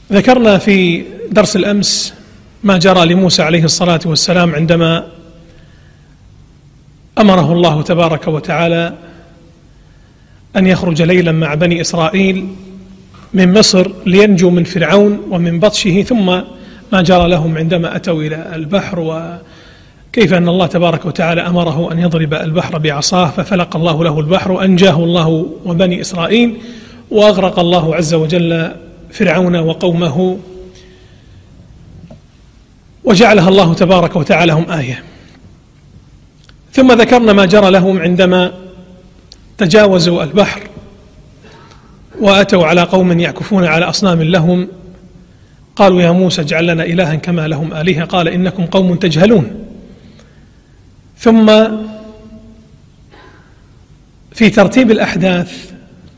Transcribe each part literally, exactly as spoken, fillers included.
ذكرنا في درس الأمس ما جرى لموسى عليه الصلاة والسلام عندما أمره الله تبارك وتعالى أن يخرج ليلا مع بني إسرائيل من مصر لينجوا من فرعون ومن بطشه، ثم ما جرى لهم عندما أتوا إلى البحر، وكيف أن الله تبارك وتعالى أمره أن يضرب البحر بعصاه ففلق الله له البحر وأنجاه الله وبني إسرائيل، وأغرق الله عز وجل فرعون وقومه وجعلها الله تبارك وتعالى هم آية. ثم ذكرنا ما جرى لهم عندما تجاوزوا البحر وأتوا على قوم يعكفون على أصنام لهم، قالوا يا موسى اجعل لنا إلها كما لهم آلهة، قال إنكم قوم تجهلون. ثم في ترتيب الأحداث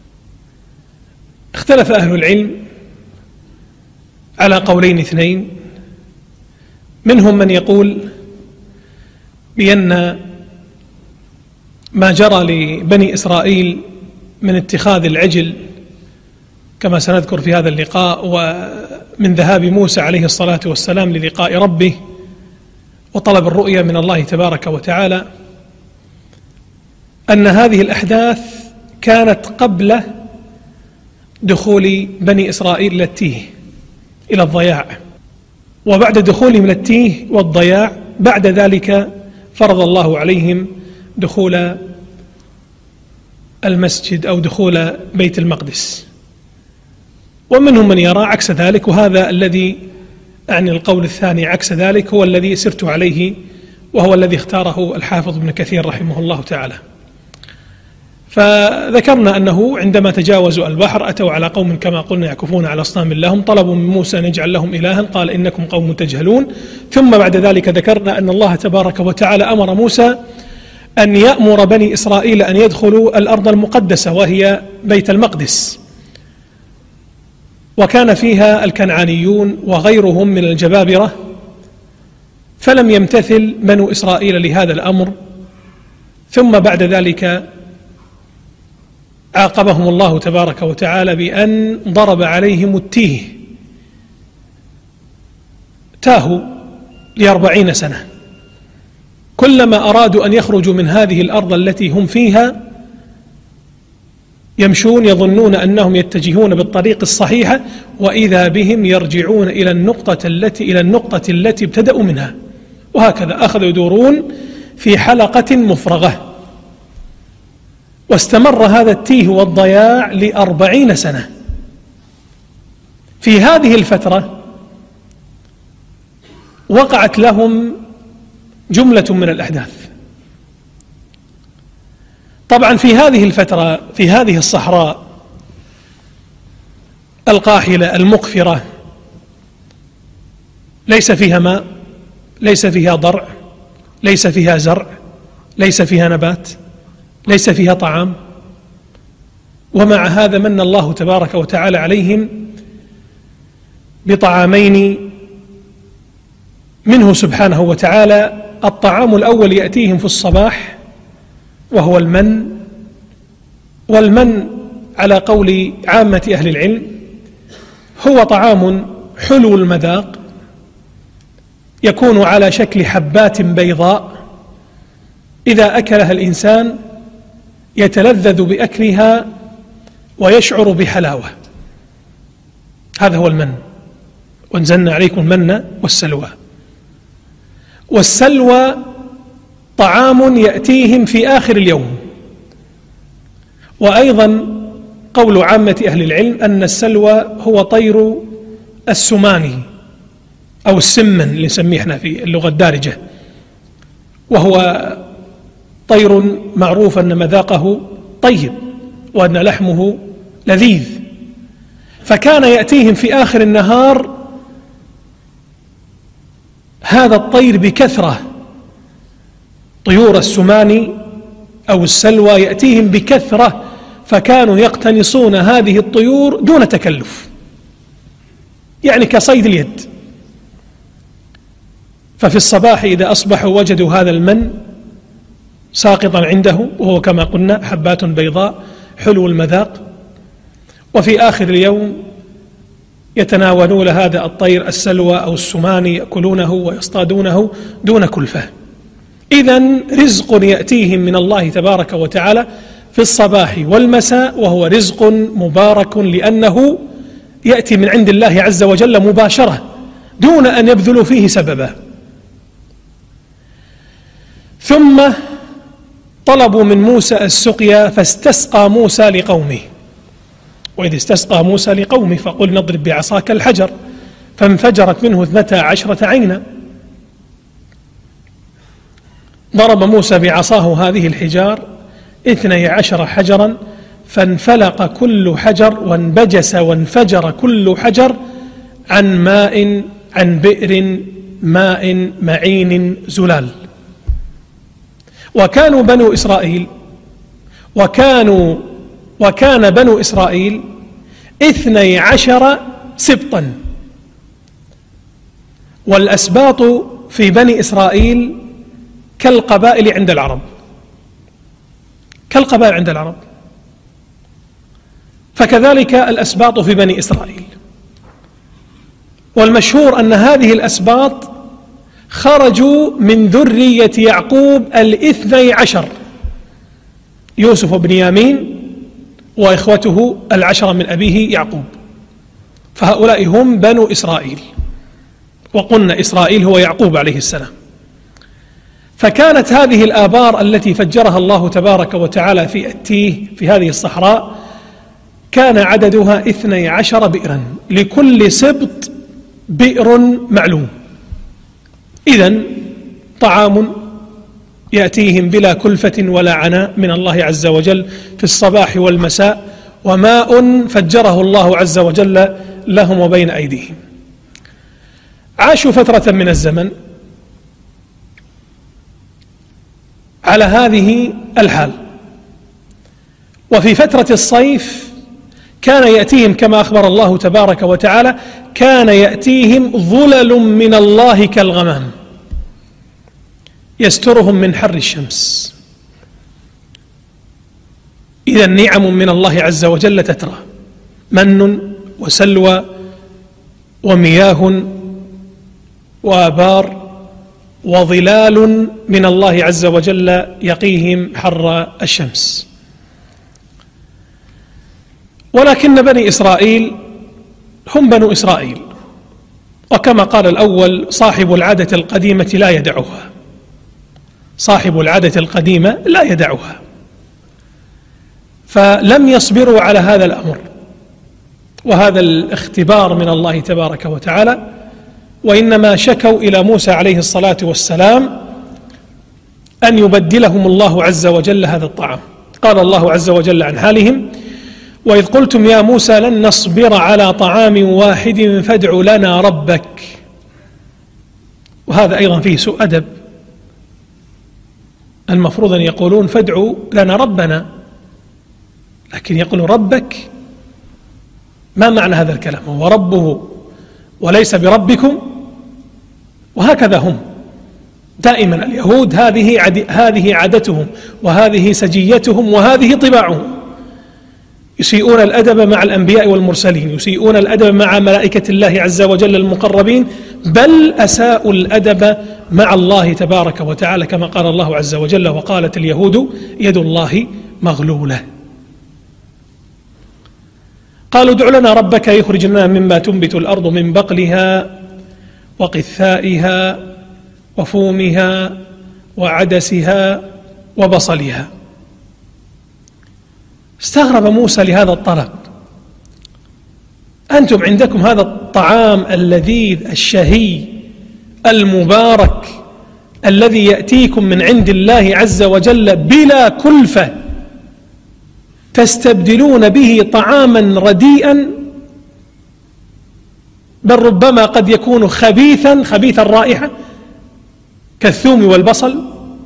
اختلف أهل العلم على قولين اثنين، منهم من يقول بأن ما جرى لبني إسرائيل من اتخاذ العجل كما سنذكر في هذا اللقاء، ومن ذهاب موسى عليه الصلاة والسلام للقاء ربه وطلب الرؤيا من الله تبارك وتعالى، أن هذه الأحداث كانت قبل دخول بني إسرائيل إلى التيه إلى الضياع، وبعد دخولهم إلى التيه والضياع بعد ذلك فرض الله عليهم دخول المسجد أو دخول بيت المقدس. ومنهم من يرى عكس ذلك، وهذا الذي أعني القول الثاني عكس ذلك هو الذي سرت عليه، وهو الذي اختاره الحافظ ابن كثير رحمه الله تعالى. فذكرنا أنه عندما تجاوزوا البحر أتوا على قوم كما قلنا يعكفون على أصنام لهم، طلبوا من موسى أن يجعل لهم إلها، قال إنكم قوم تجهلون. ثم بعد ذلك ذكرنا أن الله تبارك وتعالى أمر موسى أن يأمر بني إسرائيل أن يدخلوا الأرض المقدسة وهي بيت المقدس، وكان فيها الكنعانيون وغيرهم من الجبابرة، فلم يمتثل بنو إسرائيل لهذا الأمر. ثم بعد ذلك عاقبهم الله تبارك وتعالى بأن ضرب عليهم التيه، تاهوا لأربعين سنة، كلما أرادوا أن يخرجوا من هذه الأرض التي هم فيها يمشون يظنون أنهم يتجهون بالطريق الصحيحة، وإذا بهم يرجعون إلى النقطة التي إلى النقطة التي ابتدأوا منها، وهكذا أخذوا يدورون في حلقة مفرغة. واستمر هذا التيه والضياع لأربعين سنة. في هذه الفترة وقعت لهم جملة من الأحداث. طبعا في هذه الفترة في هذه الصحراء القاحلة المقفرة ليس فيها ماء، ليس فيها ضرع، ليس فيها زرع، ليس فيها نبات، ليس فيها طعام، ومع هذا من الله تبارك وتعالى عليهم بطعامين منه سبحانه وتعالى. الطعام الأول يأتيهم في الصباح وهو المن، والمن على قول عامة أهل العلم هو طعام حلو المذاق يكون على شكل حبات بيضاء، إذا أكلها الإنسان يتلذذ بأكلها ويشعر بحلاوة. هذا هو المن، وانزلنا عليكم المن والسلوى. والسلوى طعام يأتيهم في آخر اليوم. وأيضا قول عامة أهل العلم أن السلوى هو طير السماني أو السمن اللي نسميه احنا في اللغة الدارجة، وهو طير معروف أن مذاقه طيب وأن لحمه لذيذ، فكان يأتيهم في آخر النهار هذا الطير بكثرة، طيور السماني أو السلوى يأتيهم بكثرة، فكانوا يقتنصون هذه الطيور دون تكلف، يعني كصيد اليد. ففي الصباح إذا أصبحوا وجدوا هذا المن ساقطا عنده، وهو كما قلنا حبات بيضاء حلو المذاق، وفي آخر اليوم يتناولون هذا الطير السلوى أو السماني يأكلونه ويصطادونه دون كلفة. إذن رزق يأتيهم من الله تبارك وتعالى في الصباح والمساء، وهو رزق مبارك لأنه يأتي من عند الله عز وجل مباشرة دون أن يبذلوا فيه سببا. ثم طلبوا من موسى السقيا فاستسقى موسى لقومه. وإذ استسقى موسى لقومه فقل نضرب بعصاك الحجر فانفجرت منه اثنتا عشرة عينا. ضرب موسى بعصاه هذه الحجار اثني عشر حجرا فانفلق كل حجر وانبجس وانفجر كل حجر عن ماء عن بئر ماء معين زلال. وكانوا بنو إسرائيل وكانوا وكان بنو إسرائيل اثني عشر سبطا، والأسباط في بني إسرائيل كالقبائل عند العرب كالقبائل عند العرب فكذلك الأسباط في بني إسرائيل. والمشهور أن هذه الأسباط خرجوا من ذرية يعقوب الاثني عشر، يوسف بن يامين وإخوته العشرة من أبيه يعقوب، فهؤلاء هم بنو إسرائيل، وقلنا إسرائيل هو يعقوب عليه السلام. فكانت هذه الآبار التي فجرها الله تبارك وتعالى في التيه في هذه الصحراء كان عددها اثني عشر بئرا، لكل سبط بئر معلوم. إذن طعام يأتيهم بلا كلفة ولا عناء من الله عز وجل في الصباح والمساء، وماء فجره الله عز وجل لهم وبين أيديهم. عاشوا فترة من الزمن على هذه الحال، وفي فترة الصيف كان يأتيهم كما أخبر الله تبارك وتعالى كان يأتيهم ظلل من الله كالغمام يسترهم من حر الشمس. إذا نعم من الله عز وجل تترى، من وسلوى ومياه وآبار وظلال من الله عز وجل يقيهم حر الشمس. ولكن بني إسرائيل هم بنو إسرائيل، وكما قال الأول صاحب العادة القديمة لا يدعها، صاحب العادة القديمة لا يدعها، فلم يصبروا على هذا الأمر وهذا الاختبار من الله تبارك وتعالى، وإنما شكوا إلى موسى عليه الصلاة والسلام أن يبدلهم الله عز وجل هذا الطعام. قال الله عز وجل عن حالهم: وإذ قلتم يا موسى لن نصبر على طعام واحد فادع لنا ربك. وهذا أيضا فيه سوء أدب، المفروض أن يقولون فادعوا لنا ربنا، لكن يقولون ربك. ما معنى هذا الكلام؟ هو ربه وليس بربكم. وهكذا هم دائما اليهود، هذه هذه عادتهم وهذه سجيتهم وهذه طباعهم، يسيئون الأدب مع الأنبياء والمرسلين، يسيئون الأدب مع ملائكة الله عز وجل المقربين، بل أساءوا الأدب مع الله تبارك وتعالى، كما قال الله عز وجل: وقالت اليهود يد الله مغلولة. قالوا ادع لنا ربك يخرج لنا مما تنبت الأرض من بقلها وقثائها وفومها وعدسها وبصلها. استغرب موسى لهذا الطلب، أنتم عندكم هذا الطعام اللذيذ الشهي المبارك الذي يأتيكم من عند الله عز وجل بلا كلفة، تستبدلون به طعاما رديئا، بل ربما قد يكون خبيثا خبيث الرائحة كالثوم والبصل.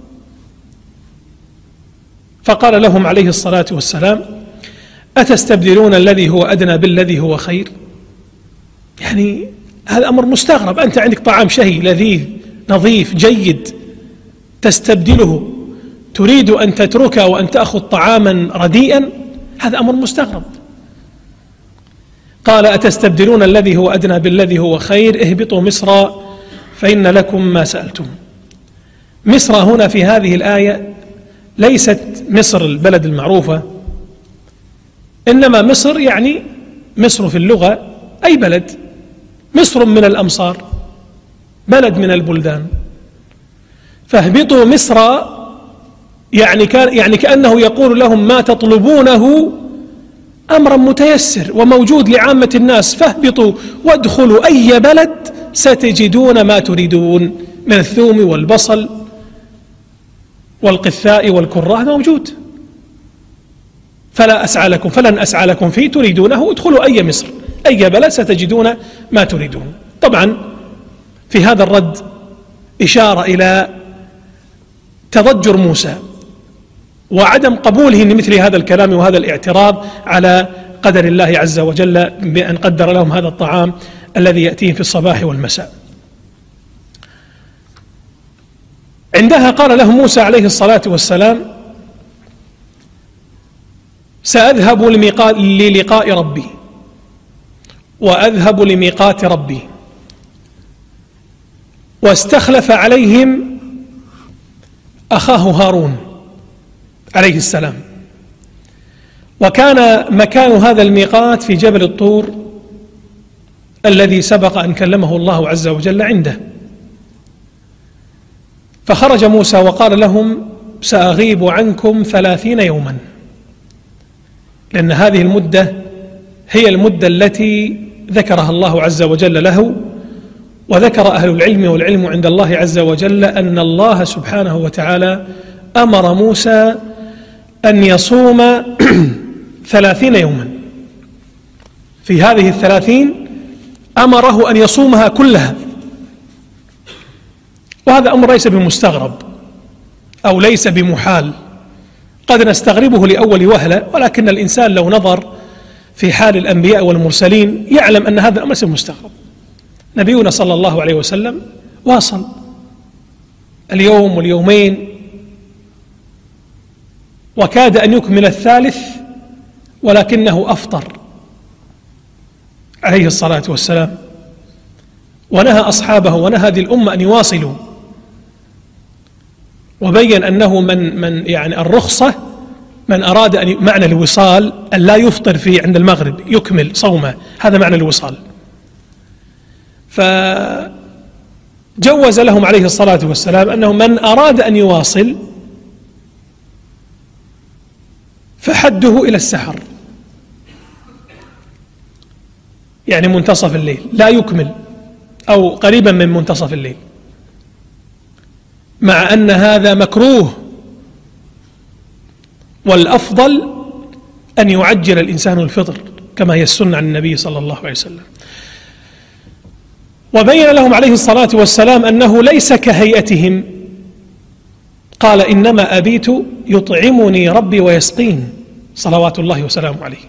فقال لهم عليه الصلاة والسلام: أتستبدلون الذي هو أدنى بالذي هو خير؟ يعني هذا أمر مستغرب، أنت عندك طعام شهي لذيذ نظيف جيد تستبدله، تريد أن تتركه وأن تأخذ طعاما رديئا؟ هذا أمر مستغرب. قال أتستبدلون الذي هو أدنى بالذي هو خير اهبطوا مصر فإن لكم ما سألتم. مصر هنا في هذه الآية ليست مصر البلد المعروفة، إنما مصر يعني مصر في اللغة أي بلد، مصر من الأمصار، بلد من البلدان. فاهبطوا مصر يعني كان يعني كأنه يقول لهم ما تطلبونه أمرا متيسر وموجود لعامة الناس، فاهبطوا وادخلوا أي بلد ستجدون ما تريدون من الثوم والبصل والقثاء والكراء، هذا موجود، فلا أسعى لكم فلن أسعى لكم فيه تريدونه ادخلوا أي مصر أي بلد ستجدون ما تريدون. طبعا في هذا الرد إشارة إلى تضجر موسى وعدم قبوله لمثل هذا الكلام وهذا الاعتراض على قدر الله عز وجل بأن قدر لهم هذا الطعام الذي يأتيهم في الصباح والمساء. عندها قال لهم موسى عليه الصلاة والسلام سأذهب لميقات للقاء ربي وأذهب لميقات ربي، واستخلف عليهم أخاه هارون عليه السلام، وكان مكان هذا الميقات في جبل الطور الذي سبق أن كلمه الله عز وجل عنده. فخرج موسى وقال لهم سأغيب عنكم ثلاثين يوما، لأن هذه المدة هي المدة التي ذكرها الله عز وجل له، وذكر أهل العلم والعلم عند الله عز وجل أن الله سبحانه وتعالى أمر موسى أن يصوم ثلاثين يوما. في هذه الثلاثين أمره أن يصومها كلها، وهذا أمر ليس بمستغرب أو ليس بمحال، قد نستغربه لأول وهلة، ولكن الإنسان لو نظر في حال الأنبياء والمرسلين يعلم أن هذا الأمر ليس مستغرب. نبينا صلى الله عليه وسلم واصل اليوم واليومين وكاد أن يكمل الثالث، ولكنه أفطر عليه الصلاة والسلام، ونهى أصحابه ونهى هذه الأمة أن يواصلوا، وبين أنه من من يعني الرخصة من أراد أن معنى الوصال أن لا يفطر في عند المغرب يكمل صومه، هذا معنى الوصال. فجوز لهم عليه الصلاة والسلام أنه من أراد أن يواصل فحده إلى السحر، يعني منتصف الليل، لا يكمل أو قريبا من منتصف الليل، مع أن هذا مكروه، والأفضل أن يعجل الإنسان الفطر كما هي السنة عن النبي صلى الله عليه وسلم. وبين لهم عليه الصلاة والسلام أنه ليس كهيئتهم، قال إنما أبيت يطعمني ربي ويسقين صلوات الله وسلامه عليه.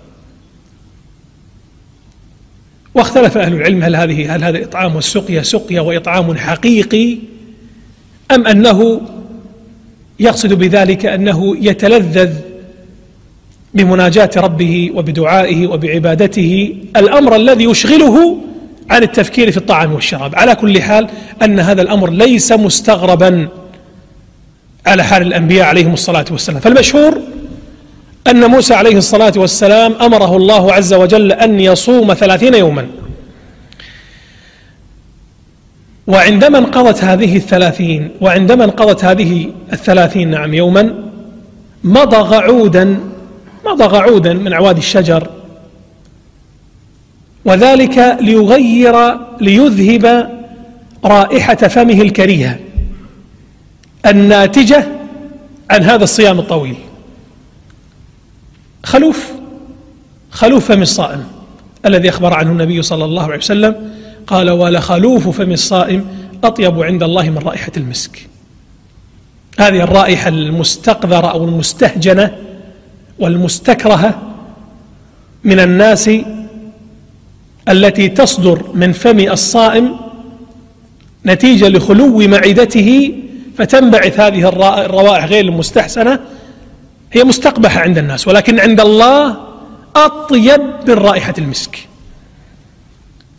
واختلف أهل العلم هل هذه هل هذا إطعام والسقيا سقيا وإطعام حقيقي، أم أنه يقصد بذلك أنه يتلذذ بمناجاة ربه وبدعائه وبعبادته، الأمر الذي يشغله عن التفكير في الطعام والشراب. على كل حال أن هذا الأمر ليس مستغربا على حال الأنبياء عليهم الصلاة والسلام. فالمشهور أن موسى عليه الصلاة والسلام أمره الله عز وجل أن يصوم ثلاثين يوما، وعندما انقضت هذه الثلاثين وعندما انقضت هذه الثلاثين نعم يوما مضغ عودا مضغ عودا من أعواد الشجر، وذلك ليغير ليذهب رائحة فمه الكريهة الناتجة عن هذا الصيام الطويل. خلوف خلوف فم الصائم الذي أخبر عنه النبي صلى الله عليه وسلم، قال ولخلوف فم الصائم أطيب عند الله من رائحة المسك. هذه الرائحة المستقذرة أو المستهجنة والمستكرهة من الناس التي تصدر من فم الصائم نتيجة لخلو معدته، فتنبعث هذه الروائح غير المستحسنة، هي مستقبحة عند الناس، ولكن عند الله أطيب من رائحة المسك.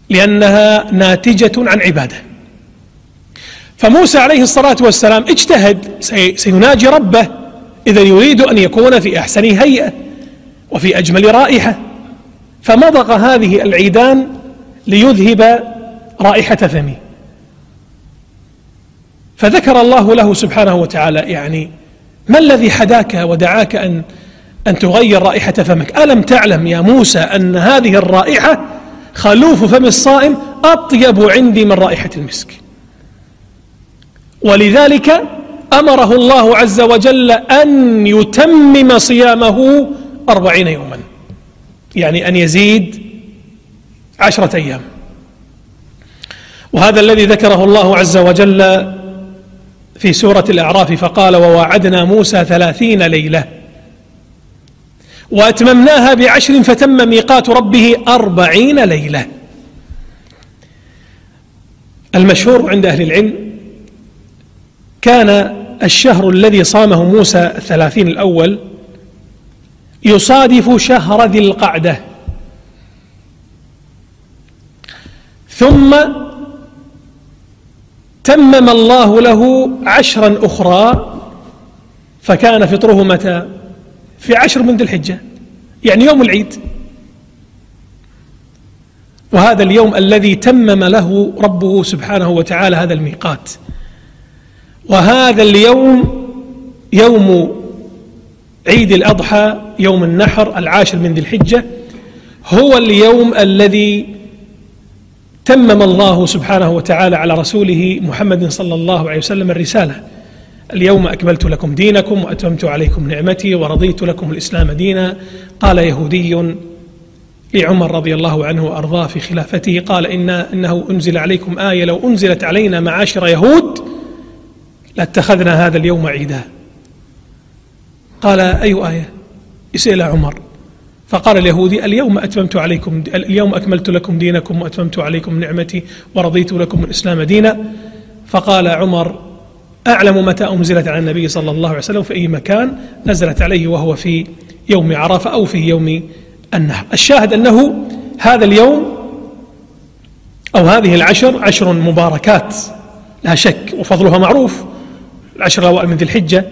لأنها ناتجة عن عبادة. فموسى عليه الصلاة والسلام اجتهد، سيناجي ربه إذا يريد أن يكون في أحسن هيئة وفي أجمل رائحة، فمضغ هذه العيدان ليذهب رائحة فمه. فذكر الله له سبحانه وتعالى: يعني ما الذي حداك ودعاك أن أن تغير رائحة فمك؟ ألم تعلم يا موسى أن هذه الرائحة خلوف فم الصائم أطيب عندي من رائحة المسك؟ ولذلك أمره الله عز وجل أن يتمم صيامه أربعين يوما، يعني أن يزيد عشرة أيام. وهذا الذي ذكره الله عز وجل في سورة الأعراف، فقال: وواعدنا موسى ثلاثين ليلة وأتممناها بعشر فتم ميقات ربه أربعين ليلة. المشهور عند أهل العلم كان الشهر الذي صامه موسى الثلاثين الأول يصادف شهر ذي القعدة، ثم تمم الله له عشرا أخرى، فكان فطره متى؟ في عشر من ذي الحجة، يعني يوم العيد. وهذا اليوم الذي تمم له ربه سبحانه وتعالى هذا الميقات. وهذا اليوم يوم عيد الأضحى، يوم النحر العاشر من ذي الحجة، هو اليوم الذي تمم الله سبحانه وتعالى على رسوله محمد صلى الله عليه وسلم الرسالة: اليوم أكملت لكم دينكم وأتممت عليكم نعمتي ورضيت لكم الإسلام دينا. قال يهودي لعمر رضي الله عنه وأرضاه في خلافته، قال: إن إنه أنزل عليكم آية لو أنزلت علينا معاشر يهود لاتخذنا هذا اليوم عيدا. قال: أي آية؟ اسأل عمر. فقال اليهودي: اليوم أتممت عليكم اليوم أكملت لكم دينكم وأتممت عليكم نعمتي ورضيت لكم الإسلام دينا. فقال عمر: أعلم متى أنزلت على النبي صلى الله عليه وسلم في أي مكان. نزلت عليه وهو في يوم عرفة أو في يوم النحر. الشاهد أنه هذا اليوم أو هذه العشر عشر مباركات لا شك، وفضلها معروف، العشر الأوائل من ذي الحجة.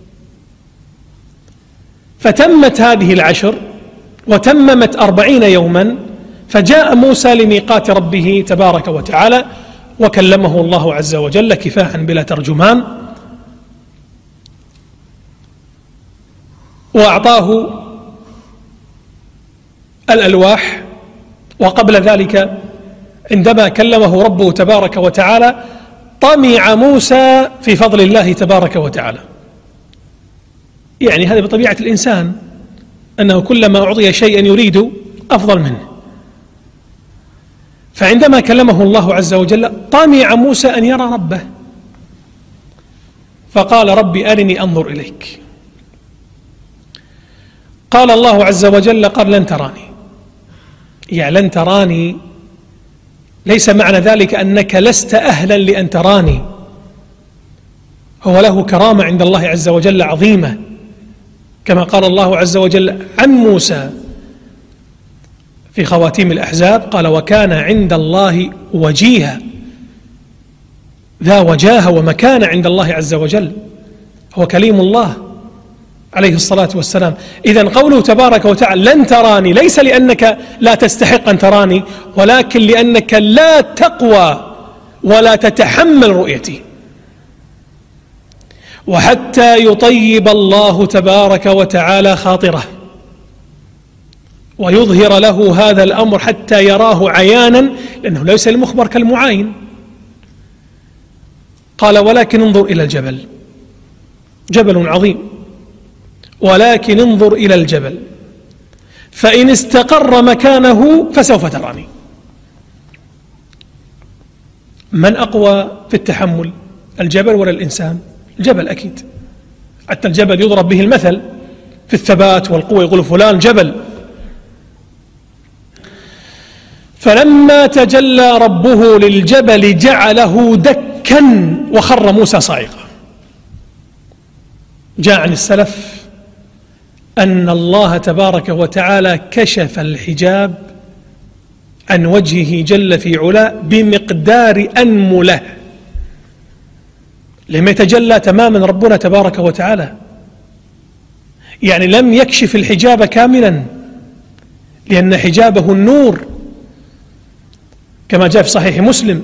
فتمت هذه العشر وتممت أربعين يوما، فجاء موسى لميقات ربه تبارك وتعالى وكلمه الله عز وجل كفاحا بلا ترجمان، وأعطاه الألواح. وقبل ذلك عندما كلمه ربه تبارك وتعالى طمع موسى في فضل الله تبارك وتعالى. يعني هذا بطبيعة الإنسان، أنه كلما أعطي شيئا يريد أفضل منه. فعندما كلمه الله عز وجل طمع موسى أن يرى ربه، فقال: ربي أرني أنظر إليك. قال الله عز وجل: قال: لن تراني. يعني لن تراني ليس معنى ذلك أنك لست أهلا لأن تراني، هو له كرامة عند الله عز وجل عظيمة، كما قال الله عز وجل عن موسى في خواتيم الأحزاب: قال: وكان عند الله وجيها، ذا وجاهة ومكانة عند الله عز وجل، هو كليم الله عليه الصلاة والسلام. إذن قوله تبارك وتعالى لن تراني ليس لأنك لا تستحق أن تراني، ولكن لأنك لا تقوى ولا تتحمل رؤيتي. وحتى يطيب الله تبارك وتعالى خاطره ويظهر له هذا الأمر حتى يراه عيانا، لأنه ليس المخبر كالمعاين. قال: ولكن انظر إلى الجبل، جبل عظيم، ولكن انظر إلى الجبل فإن استقر مكانه فسوف تراني. من أقوى في التحمل، الجبل ولا الإنسان؟ الجبل أكيد، حتى الجبل يضرب به المثل في الثبات والقوة، يقول فلان جبل. فلما تجلى ربه للجبل جعله دكا وخر موسى صاعقا. جاء عن السلف أن الله تبارك وتعالى كشف الحجاب عن وجهه جل في علاه بمقدار أنملة. لم يتجلى تماما ربنا تبارك وتعالى، يعني لم يكشف الحجاب كاملا، لأن حجابه النور كما جاء في صحيح مسلم: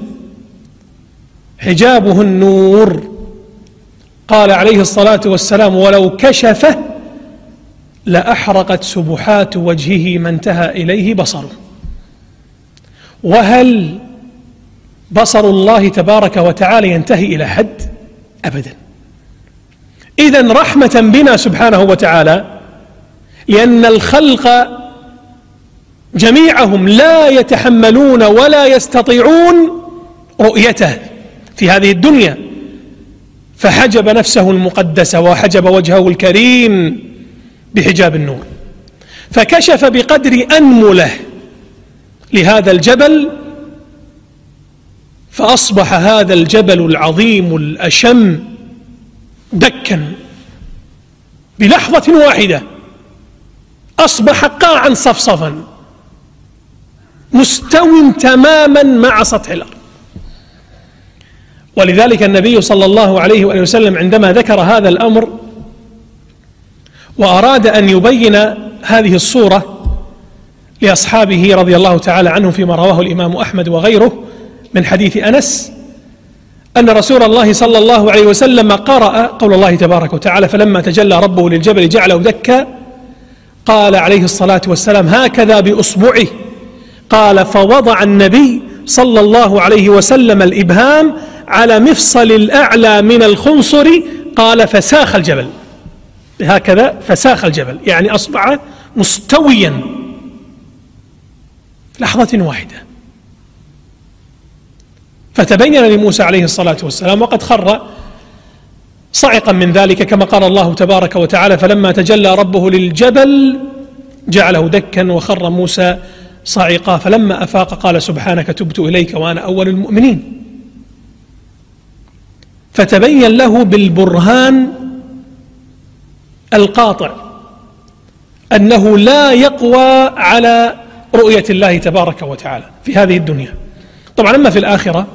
حجابه النور. قال عليه الصلاة والسلام: ولو كشفه لأحرقت سبحات وجهه ما انتهى إليه بصره. وهل بصر الله تبارك وتعالى ينتهي إلى حد؟ أبدا. إذن رحمة بنا سبحانه وتعالى، لأن الخلق جميعهم لا يتحملون ولا يستطيعون رؤيته في هذه الدنيا، فحجب نفسه المقدسة وحجب وجهه الكريم بحجاب النور، فكشف بقدر أنمله لهذا الجبل، فأصبح هذا الجبل العظيم الأشم دكا بلحظة واحدة، أصبح قاعا صفصفا مستو تماما مع سطح الأرض. ولذلك النبي صلى الله عليه وآله وسلم عندما ذكر هذا الأمر وأراد أن يبين هذه الصورة لأصحابه رضي الله تعالى عنهم فيما رواه الإمام أحمد وغيره من حديث أنس أن رسول الله صلى الله عليه وسلم قرأ قول الله تبارك وتعالى: فلما تجلى ربه للجبل جعله دكا، قال عليه الصلاة والسلام: هكذا بأصبعه. قال: فوضع النبي صلى الله عليه وسلم الإبهام على مفصل الأعلى من الخنصر، قال: فساخ الجبل. هكذا فساخ الجبل، يعني أصبح مستويا لحظة واحدة. فتبين لموسى عليه الصلاة والسلام، وقد خر صعقا من ذلك، كما قال الله تبارك وتعالى: فلما تجلى ربه للجبل جعله دكا وخر موسى صعقا، فلما أفاق قال: سبحانك تبت إليك وأنا أول المؤمنين. فتبين له بالبرهان القاطع أنه لا يقوى على رؤية الله تبارك وتعالى في هذه الدنيا. طبعا أما في الآخرة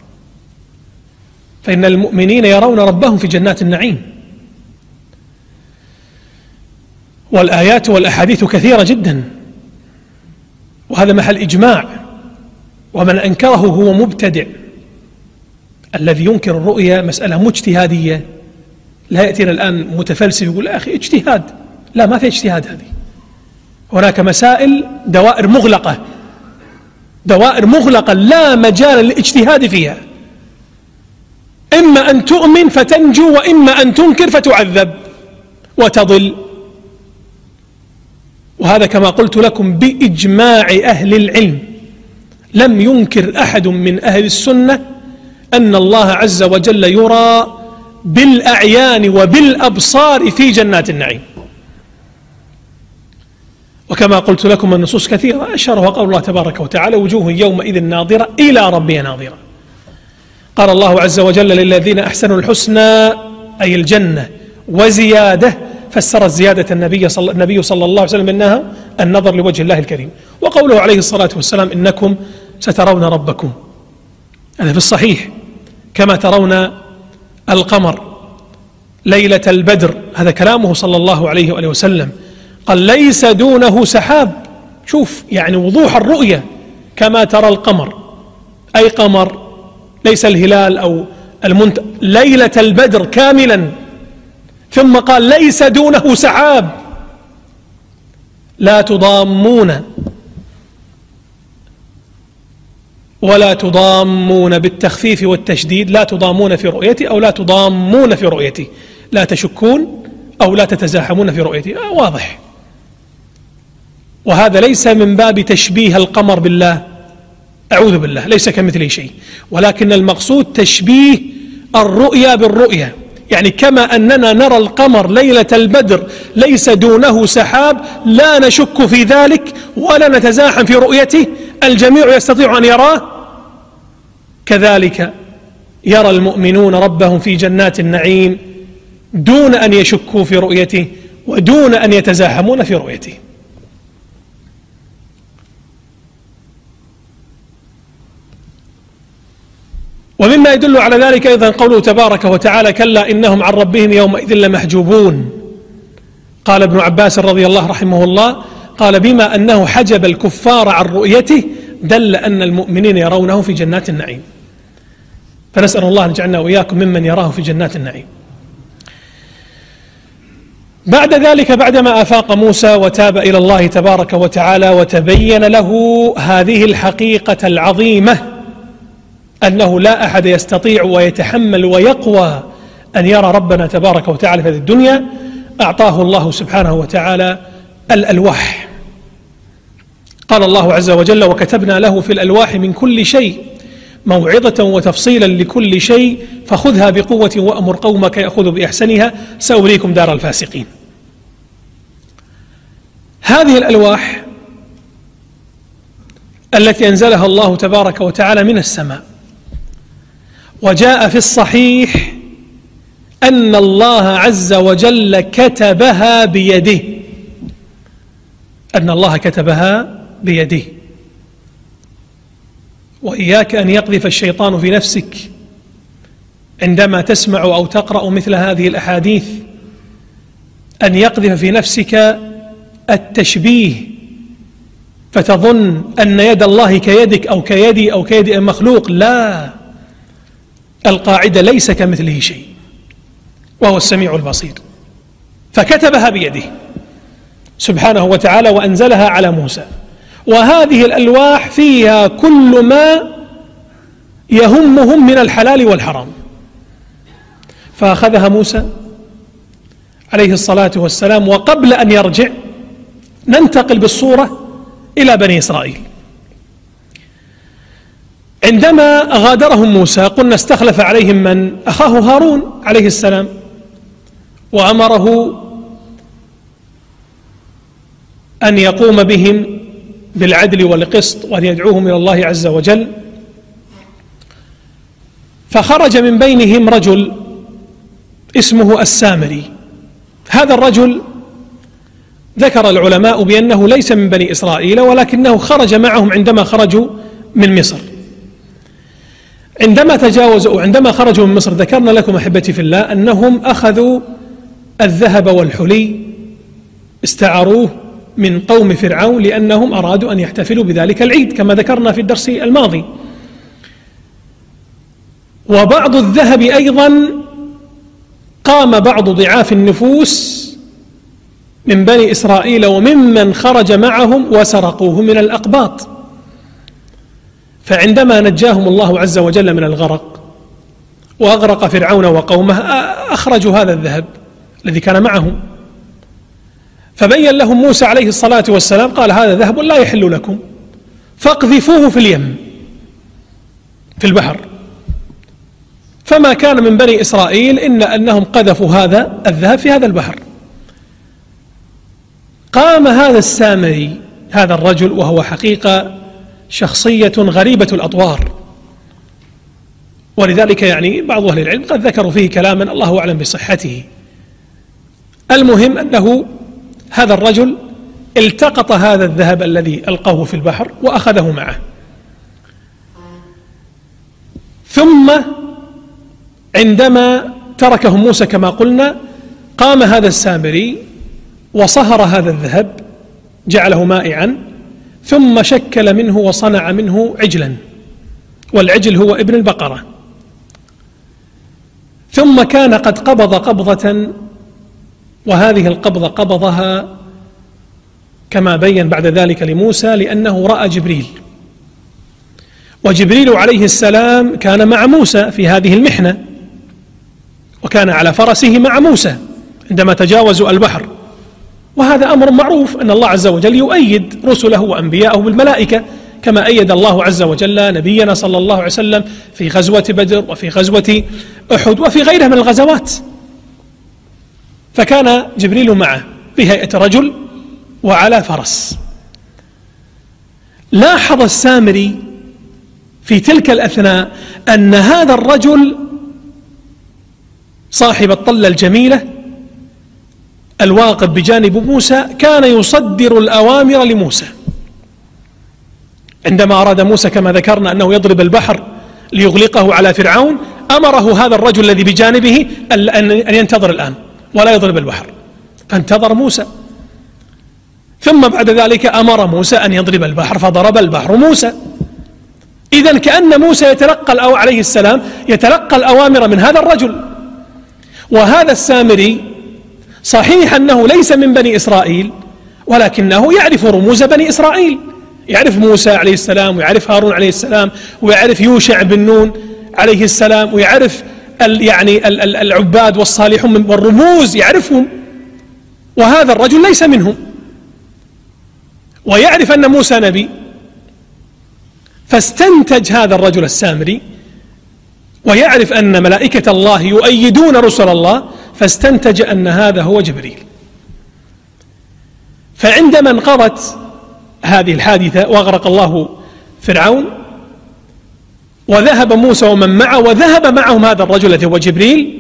فإن المؤمنين يرون ربهم في جنات النعيم، والآيات والأحاديث كثيرة جدا، وهذا محل إجماع، ومن أنكره هو مبتدع. الذي ينكر الرؤية مسألة مجتهادية، لا يأتينا الآن متفلسف يقول: يا أخي اجتهاد. لا، ما في اجتهاد. هذه هناك مسائل دوائر مغلقة، دوائر مغلقة لا مجال للاجتهاد فيها، إما أن تؤمن فتنجو، وإما أن تنكر فتعذب وتضل. وهذا كما قلت لكم بإجماع أهل العلم، لم ينكر أحد من أهل السنة أن الله عز وجل يرى بالأعيان وبالأبصار في جنات النعيم. وكما قلت لكم النصوص كثيرة، أشهرها قول الله تبارك وتعالى: وجوه يومئذ ناظرة إلى ربها ناظرة. قال الله عز وجل: للذين أحسنوا الحسنى أي الجنة وزيادة، فسر الزيادة النبي صلى, النبي صلى الله عليه وسلم إنها النظر لوجه الله الكريم. وقوله عليه الصلاة والسلام: إنكم سترون ربكم، هذا في الصحيح، كما ترون القمر ليلة البدر، هذا كلامه صلى الله عليه وآله وسلم. قال: ليس دونه سحاب. شوف يعني وضوح الرؤية، كما ترى القمر، أي قمر ليس الهلال أو المنت... ليلة البدر كاملا. ثم قال: ليس دونه سحاب. لا تضامون ولا تضامون بالتخفيف والتشديد، لا تضامون في رؤيتي أو لا تضامون في رؤيتي، لا تشكون أو لا تتزاحمون في رؤيتي. آه واضح. وهذا ليس من باب تشبيه القمر بالله، أعوذ بالله، ليس كمثله شيء، ولكن المقصود تشبيه الرؤيا بالرؤيا. يعني كما أننا نرى القمر ليلة البدر ليس دونه سحاب، لا نشك في ذلك ولا نتزاحم في رؤيته، الجميع يستطيع أن يراه، كذلك يرى المؤمنون ربهم في جنات النعيم دون أن يشكوا في رؤيته ودون أن يتزاحمون في رؤيته. ومما يدل على ذلك أيضا قوله تبارك وتعالى: كلا إنهم عن ربهم يومئذ لمحجوبون. قال ابن عباس رضي الله رحمه الله: قال بما أنه حجب الكفار عن رؤيته دل أن المؤمنين يرونه في جنات النعيم. فنسأل الله أن يجعلنا وإياكم ممن يراه في جنات النعيم. بعد ذلك، بعدما أفاق موسى وتاب إلى الله تبارك وتعالى وتبين له هذه الحقيقة العظيمة أنه لا أحد يستطيع ويتحمل ويقوى أن يرى ربنا تبارك وتعالى في هذه الدنيا، أعطاه الله سبحانه وتعالى الألواح. قال الله عز وجل: وكتبنا له في الألواح من كل شيء موعظة وتفصيلا لكل شيء فخذها بقوة وأمر قومك يأخذوا بأحسنها سأريكم دار الفاسقين. هذه الألواح التي أنزلها الله تبارك وتعالى من السماء، وجاء في الصحيح أن الله عز وجل كتبها بيده، أن الله كتبها بيده. وإياك أن يقذف الشيطان في نفسك عندما تسمع أو تقرأ مثل هذه الأحاديث، أن يقذف في نفسك التشبيه فتظن أن يد الله كيدك أو كيدي أو كيد مخلوق. لا، القاعدة ليس كمثله شيء وهو السميع البصير. فكتبها بيده سبحانه وتعالى وأنزلها على موسى، وهذه الألواح فيها كل ما يهمهم من الحلال والحرام. فأخذها موسى عليه الصلاة والسلام، وقبل أن يرجع ننتقل بالصورة إلى بني إسرائيل. عندما غادرهم موسى قلنا استخلف عليهم من؟ أخاه هارون عليه السلام، وأمره أن يقوم بهم بالعدل والقسط وأن يدعوهم إلى الله عز وجل. فخرج من بينهم رجل اسمه السامري. هذا الرجل ذكر العلماء بأنه ليس من بني إسرائيل، ولكنه خرج معهم عندما خرجوا من مصر. عندما تجاوزوا عندما خرجوا من مصر ذكرنا لكم أحبتي في الله أنهم أخذوا الذهب والحلي، استعاروه من قوم فرعون لأنهم أرادوا أن يحتفلوا بذلك العيد كما ذكرنا في الدرس الماضي. وبعض الذهب أيضا قام بعض ضعاف النفوس من بني إسرائيل وممن خرج معهم وسرقوه من الأقباط. فعندما نجاهم الله عز وجل من الغرق وأغرق فرعون وقومه أخرجوا هذا الذهب الذي كان معهم، فبين لهم موسى عليه الصلاة والسلام قال: هذا ذهب لا يحل لكم، فاقذفوه في اليم في البحر. فما كان من بني إسرائيل إن أنهم قذفوا هذا الذهب في هذا البحر. قام هذا السامري، هذا الرجل، وهو حقيقة شخصية غريبة الأطوار، ولذلك يعني بعض أهل العلم قد ذكروا فيه كلاما الله أعلم بصحته. المهم أنه هذا الرجل التقط هذا الذهب الذي ألقاه في البحر وأخذه معه. ثم عندما تركهم موسى كما قلنا قام هذا السامري وصهر هذا الذهب، جعله مائعا، ثم شكل منه وصنع منه عجلا، والعجل هو ابن البقرة. ثم كان قد قبض قبضة، وهذه القبضة قبضها كما بين بعد ذلك لموسى لأنه رأى جبريل، وجبريل عليه السلام كان مع موسى في هذه المحنة، وكان على فرسه مع موسى عندما تجاوزوا البحر. وهذا أمر معروف أن الله عز وجل يؤيد رسله وأنبياءه بالملائكة، كما أيد الله عز وجل نبينا صلى الله عليه وسلم في غزوة بدر وفي غزوة أحد وفي غيرها من الغزوات. فكان جبريل معه بهيئة رجل وعلى فرس. لاحظ السامري في تلك الأثناء أن هذا الرجل صاحب الطلة الجميلة الواقف بجانب موسى كان يصدر الأوامر لموسى. عندما أراد موسى كما ذكرنا أنه يضرب البحر ليغلقه على فرعون، أمره هذا الرجل الذي بجانبه أن ينتظر الآن ولا يضرب البحر، فانتظر موسى. ثم بعد ذلك أمر موسى أن يضرب البحر فضرب البحر موسى. إذن كأن موسى يتلقى أو عليه السلام يتلقى الأوامر من هذا الرجل. وهذا السامري صحيح أنه ليس من بني إسرائيل، ولكنه يعرف رموز بني إسرائيل، يعرف موسى عليه السلام، ويعرف هارون عليه السلام، ويعرف يوشع بن نون عليه السلام، ويعرف يعني العباد والصالحون والرموز يعرفهم، وهذا الرجل ليس منهم، ويعرف أن موسى نبي. فاستنتج هذا الرجل السامري، ويعرف أن ملائكة الله يؤيدون رسل الله، فاستنتج أن هذا هو جبريل. فعندما انقضت هذه الحادثة وأغرق الله فرعون وذهب موسى ومن معه وذهب معهم هذا الرجل الذي هو جبريل،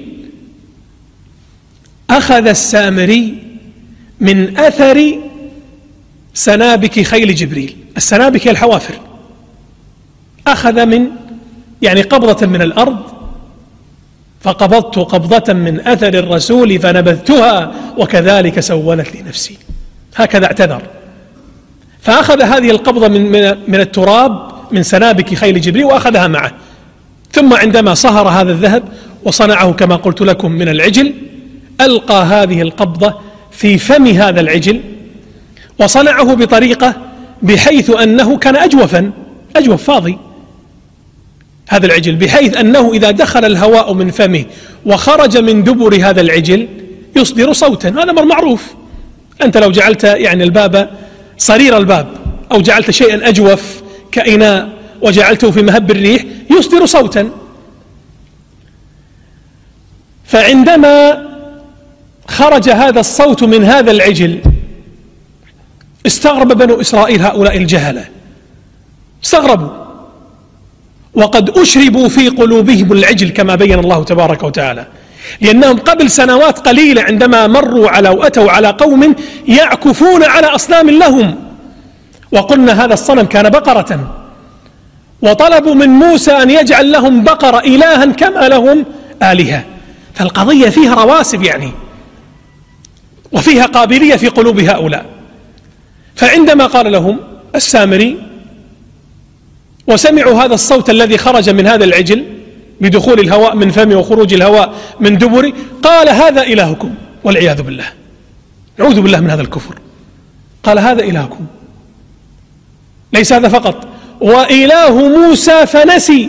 أخذ السامري من أثر سنابك خيل جبريل. السنابك هي الحوافر، أخذ من يعني قبضة من الأرض، فقبضت قبضة من أثر الرسول فنبذتها وكذلك سولت لي نفسي، هكذا اعتذر. فأخذ هذه القبضة من, من, من التراب من سنابك خيل جبريل وأخذها معه. ثم عندما صهر هذا الذهب وصنعه كما قلت لكم من العجل، ألقى هذه القبضة في فم هذا العجل، وصنعه بطريقة بحيث أنه كان أجوفا أجوف فاضي هذا العجل، بحيث أنه إذا دخل الهواء من فمه وخرج من دبر هذا العجل يصدر صوتا. هذا أمر معروف، أنت لو جعلت يعني الباب صرير الباب أو جعلت شيئا أجوف كإناء وجعلته في مهب الريح يصدر صوتا. فعندما خرج هذا الصوت من هذا العجل استغرب بنو إسرائيل هؤلاء الجهلة، استغربوا، وقد أشربوا في قلوبهم العجل كما بين الله تبارك وتعالى، لأنهم قبل سنوات قليلة عندما مروا على وأتوا على قوم يعكفون على أصنام لهم، وقلنا هذا الصنم كان بقرة، وطلبوا من موسى أن يجعل لهم بقرة إلها كما لهم آلهة. فالقضية فيها رواسب يعني، وفيها قابلية في قلوب هؤلاء. فعندما قال لهم السامري وسمعوا هذا الصوت الذي خرج من هذا العجل بدخول الهواء من فمه وخروج الهواء من دبره، قال هذا إلهكم، والعياذ بالله، نعوذ بالله من هذا الكفر. قال هذا إلهكم، ليس هذا فقط، وإله موسى فنسي.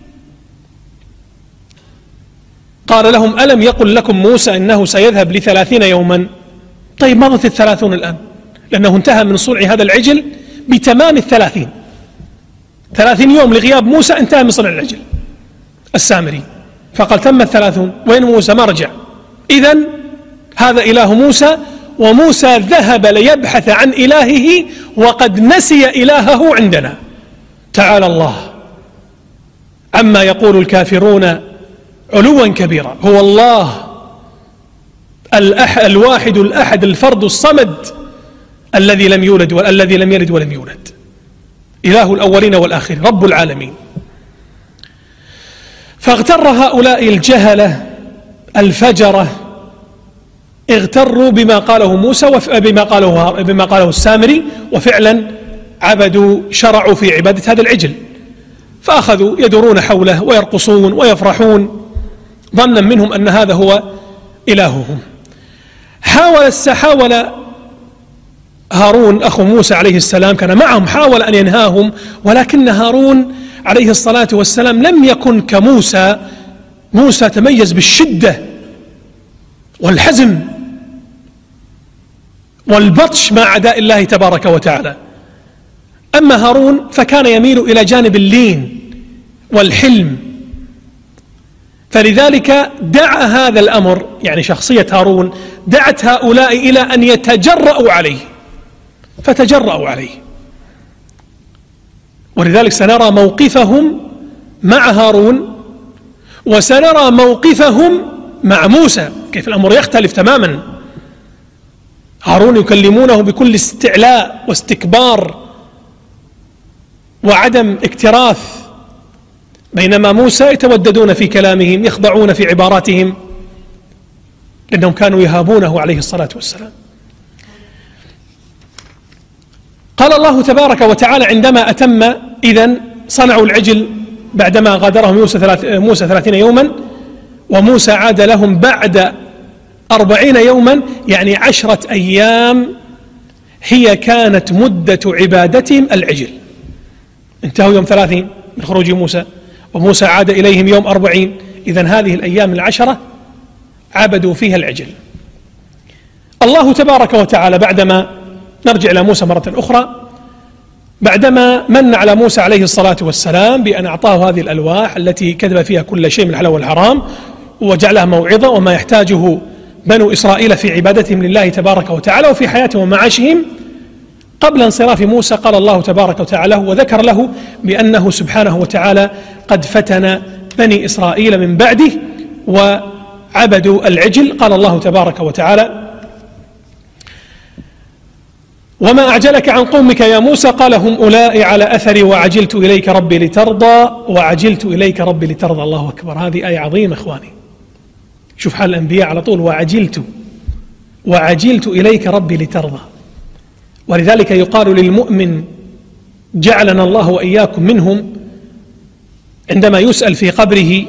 قال لهم ألم يقل لكم موسى إنه سيذهب لثلاثين يوما؟ طيب مضت الثلاثون الآن، لأنه انتهى من صنع هذا العجل بتمام الثلاثين، ثلاثين يوم لغياب موسى انتهى من صنع العجل السامري. فقال تم الثلاثون، وين موسى؟ ما رجع. إذن هذا إله موسى، وموسى ذهب ليبحث عن إلهه وقد نسي إلهه عندنا. تعالى الله عما يقول الكافرون علوا كبيرا. هو الله الأحد الواحد الأحد الفرد الصمد الذي لم يولد والذي لم يلد ولم يولد، إله الأولين والآخرين، رب العالمين. فاغتر هؤلاء الجهلة الفجرة، اغتروا بما قاله موسى وبما قاله بما قاله السامري، وفعلا عبدوا شرعوا في عبادة هذا العجل، فأخذوا يدورون حوله ويرقصون ويفرحون ظنا منهم أن هذا هو إلههم. حاول حاول هارون أخو موسى عليه السلام، كان معهم، حاول أن ينهاهم، ولكن هارون عليه الصلاة والسلام لم يكن كموسى. موسى تميز بالشدة والحزم والبطش مع أعداء الله تبارك وتعالى، أما هارون فكان يميل إلى جانب اللين والحلم. فلذلك دعا هذا الأمر، يعني شخصية هارون دعت هؤلاء إلى أن يتجرأوا عليه، فتجرأوا عليه. ولذلك سنرى موقفهم مع هارون وسنرى موقفهم مع موسى كيف الأمر يختلف تماما. هارون يكلمونه بكل استعلاء واستكبار وعدم اكتراث، بينما موسى يتوددون في كلامهم، يخضعون في عباراتهم، لأنهم كانوا يهابونه عليه الصلاة والسلام. قال الله تبارك وتعالى عندما أتم إذن صنعوا العجل بعدما غادرهم موسى ثلاثين يوما، وموسى عاد لهم بعد أربعين يوما، يعني عشرة أيام هي كانت مدة عبادتهم العجل. انتهوا يوم ثلاثين من خروج موسى، وموسى عاد إليهم يوم أربعين، إذن هذه الأيام العشرة عبدوا فيها العجل. الله تبارك وتعالى بعدما نرجع إلى موسى مرة أخرى، بعدما من على موسى عليه الصلاة والسلام بأن أعطاه هذه الألواح التي كتب فيها كل شيء من الحلال والحرام، وجعلها موعظة وما يحتاجه بنو إسرائيل في عبادتهم لله تبارك وتعالى وفي حياتهم ومعاشهم، قبل انصراف موسى قال الله تبارك وتعالى وذكر له بأنه سبحانه وتعالى قد فتن بني إسرائيل من بعده وعبدوا العجل. قال الله تبارك وتعالى: وما أعجلك عن قومك يا موسى؟ قال: هم أولئك على أثري وعجلت إليك ربي لترضى وعجلت إليك ربي لترضى. الله أكبر، هذه آية عظيمة إخواني. شوف حال الأنبياء على طول، وعجلت وعجلت إليك ربي لترضى. ولذلك يقال للمؤمن جعلنا الله وإياكم منهم عندما يسأل في قبره،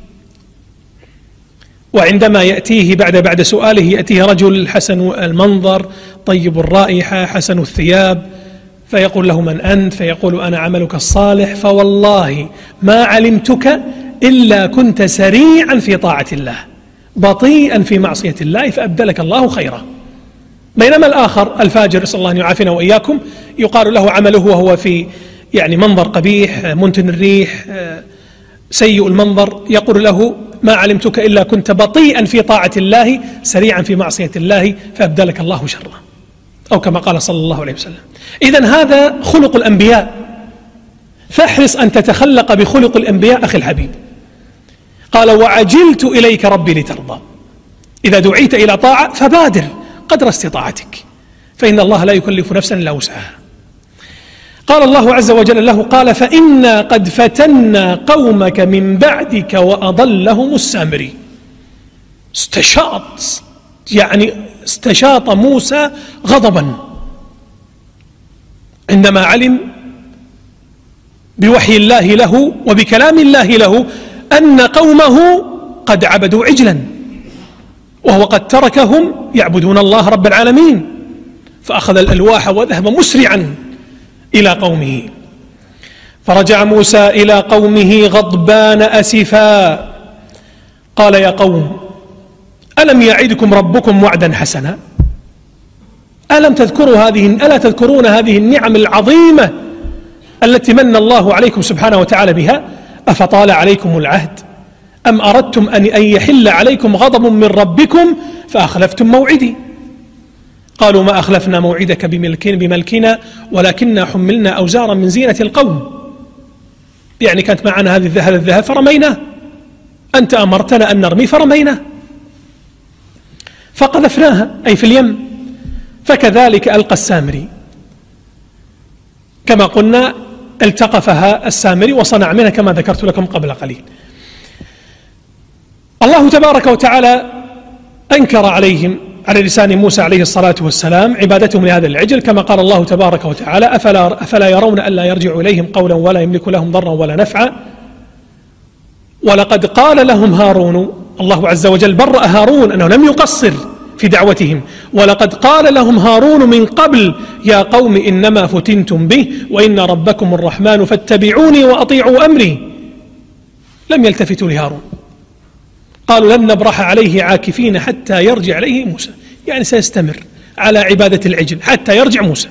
وعندما يأتيه بعد بعد سؤاله يأتيه رجل حسن المنظر طيب الرائحة حسن الثياب، فيقول له: من أنت؟ فيقول: أنا عملك الصالح، فوالله ما علمتك إلا كنت سريعا في طاعة الله بطيئا في معصية الله فأبدلك الله خيرا. بينما الآخر الفاجر، نسأل الله أن يعافينا وإياكم، يقال له عمله وهو في يعني منظر قبيح منتن الريح سيء المنظر، يقول له: ما علمتك إلا كنت بطيئا في طاعة الله سريعا في معصية الله فأبدلك الله شرا، أو كما قال صلى الله عليه وسلم. إذن هذا خلق الأنبياء، فاحرص أن تتخلق بخلق الأنبياء أخي الحبيب. قال: وعجلت إليك ربي لترضى. إذا دعيت إلى طاعة فبادر قدر استطاعتك، فإن الله لا يكلف نفسا إلا وسعها. قال الله عز وجل له: قال: فإنا قد فتنا قومك من بعدك وأضلهم السامري. استشاط، يعني استشاط موسى غضبا عندما علم بوحي الله له وبكلام الله له أن قومه قد عبدوا عجلا، وهو قد تركهم يعبدون الله رب العالمين، فأخذ الألواح وذهب مسرعا إلى قومه. فرجع موسى إلى قومه غضبان أسفا قال: يا قوم ألم يعدكم ربكم وعدا حسنا؟ ألم تذكروا هذه ألا تذكرون هذه النعم العظيمة التي من الله عليكم سبحانه وتعالى بها؟ أفطال عليكم العهد أم أردتم أن يحل عليكم غضب من ربكم فأخلفتم موعدي؟ قالوا: ما أخلفنا موعدك بملكنا ولكننا حملنا أوزارا من زينة القوم. يعني كانت معنا هذه هذا الذهب فرميناه، أنت أمرتنا أن نرمي فرميناه فقذفناها أي في اليم. فكذلك ألقى السامري، كما قلنا التقفها السامري وصنع منها كما ذكرت لكم قبل قليل. الله تبارك وتعالى أنكر عليهم على لسان موسى عليه الصلاة والسلام عبادتهم لهذا العجل، كما قال الله تبارك وتعالى: أفلا, أفلا يرون ألا يرجع إليهم قولا ولا يملك لهم ضرا ولا نفعا. ولقد قال لهم هارون، الله عز وجل برأ هارون أنه لم يقصر في دعوتهم، ولقد قال لهم هارون من قبل: يا قوم إنما فتنتم به وإن ربكم الرحمن فاتبعوني وأطيعوا أمري. لم يلتفتوا لهارون، قالوا: لن نبرح عليه عاكفين حتى يرجع إليه موسى، يعني سيستمر على عبادة العجل حتى يرجع موسى.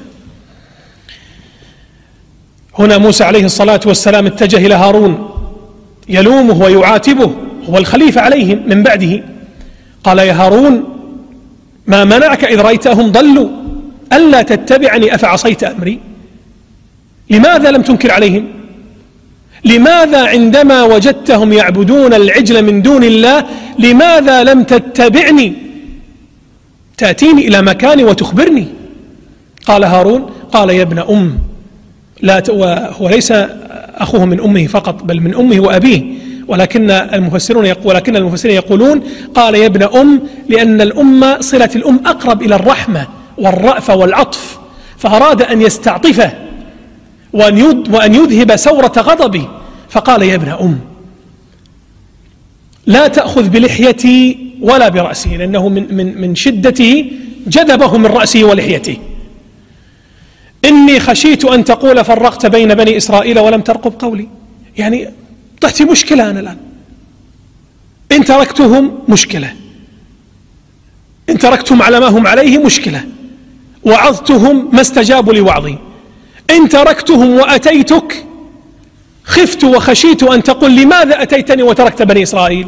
هنا موسى عليه الصلاة والسلام اتجه إلى هارون يلومه ويعاتبه، هو الخليفة عليهم من بعده. قال: يا هارون ما منعك إذ رأيتهم ضلوا ألا تتبعني أفعصيت أمري؟ لماذا لم تنكر عليهم؟ لماذا عندما وجدتهم يعبدون العجل من دون الله لماذا لم تتبعني تأتيني إلى مكاني وتخبرني؟ قال هارون: قال: يا ابن أم، لا هو ليس أخوه من أمه فقط بل من أمه وأبيه، ولكن المفسرون يقول ولكن المفسرين يقولون قال يا ابن أم لأن الأم صلة الأم أقرب إلى الرحمة والرأفة والعطف، فأراد أن يستعطفه وأن يذهب سورة غضبه فقال يا ابن أم لا تأخذ بلحيتي ولا برأسي، لأنه من, من, من شدته جذبه من رأسه ولحيته. إني خشيت أن تقول فرقت بين بني إسرائيل ولم ترقب قولي، يعني تحتي مشكلة أنا الآن، إن تركتهم مشكلة، إن تركتهم على ما هم عليه مشكلة، وعظتهم ما استجابوا لوعظي، إن تركتهم وأتيتك خفت وخشيت أن تقول لماذا أتيتني وتركت بني إسرائيل.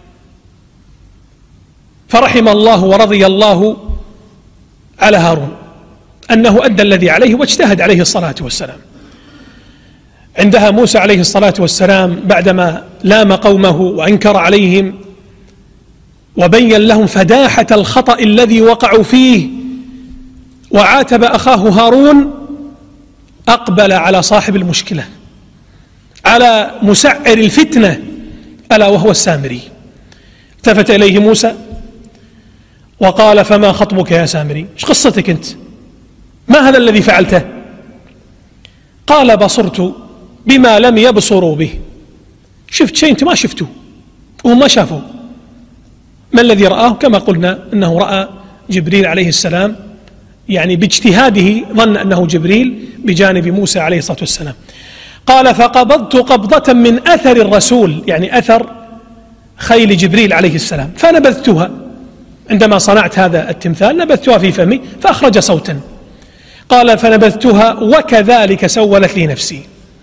فرحم الله ورضي الله على هارون أنه أدى الذي عليه واجتهد عليه الصلاة والسلام. عندها موسى عليه الصلاة والسلام بعدما لام قومه وأنكر عليهم وبين لهم فداحة الخطأ الذي وقعوا فيه وعاتب أخاه هارون، أقبل على صاحب المشكلة، على مسعر الفتنة، ألا وهو السامري. التفت إليه موسى وقال فما خطبك يا سامري؟ ايش قصتك أنت؟ ما هذا الذي فعلته؟ قال بصرت بما لم يبصروا به، شفت شيء أنت ما شفته وهم ما شافوا. ما الذي رآه؟ كما قلنا أنه رأى جبريل عليه السلام، يعني باجتهاده ظن أنه جبريل بجانب موسى عليه الصلاة والسلام. قال فقبضت قبضة من أثر الرسول، يعني أثر خيل جبريل عليه السلام، فنبذتها. عندما صنعت هذا التمثال نبذتها في فمي فأخرج صوتا. قال فنبذتها وكذلك سولت لي نفسي.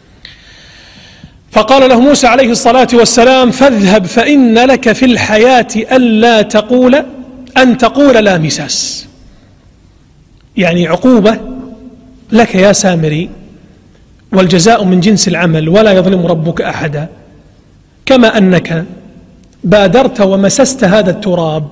فقال له موسى عليه الصلاة والسلام فاذهب فإن لك في الحياة ألا تقول أن تقول لا مساس، يعني عقوبة لك يا سامري، والجزاء من جنس العمل ولا يظلم ربك أحدا. كما أنك بادرت ومسست هذا التراب